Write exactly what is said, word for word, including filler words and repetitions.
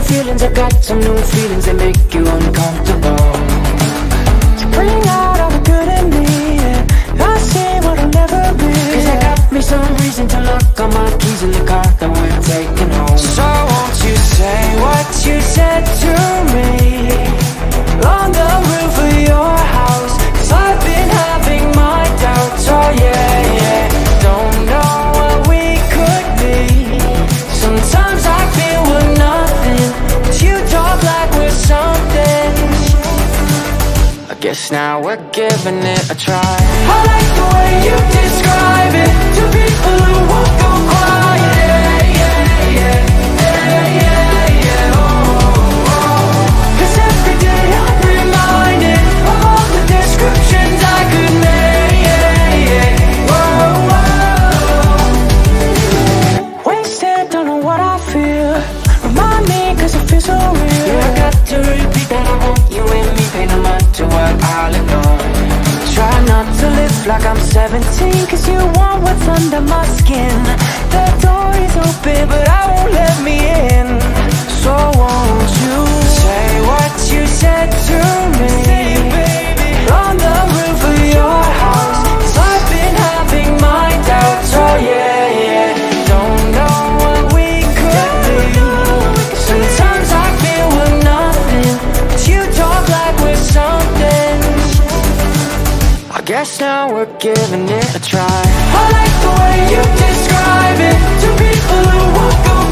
feelings, I got some new feelings that make you uncomfortable. You bring out all the good in me, yeah. I see what I'll never be. Cause I got me some reason to lock all my keys in the car that we're taking home. So won't you say what you said to me on the roof of your house? Cause I've been having my doubts, oh yeah, yeah. Don't know what we could be. Sometimes I feel we're nothing, but you talk like we're something. I guess now we're giving it a try. I like the way you describe it to people who won't go quiet. Yeah, yeah, yeah, yeah, yeah, yeah. Oh, oh. Cause every day I'm reminded of all the descriptions I could make. Yeah, yeah. Whoa, whoa. Wasted, don't know what I feel. Remind me cause it feels so real. Yeah, I got to repeat that I want you and me. Pay no mind to what I'll ignore. Try not to live like I'm seventeen, cause you want what's under my skin. The door is open but I won't let me in. So won't you say what you said to me on the roof of your house? Cause I've been having my doubts, oh yeah, yeah. Don't know what we could be. Sometimes I feel we're nothing, but you talk like we're something. I guess now we're giving it a try. I like the way you describe it to people who won't go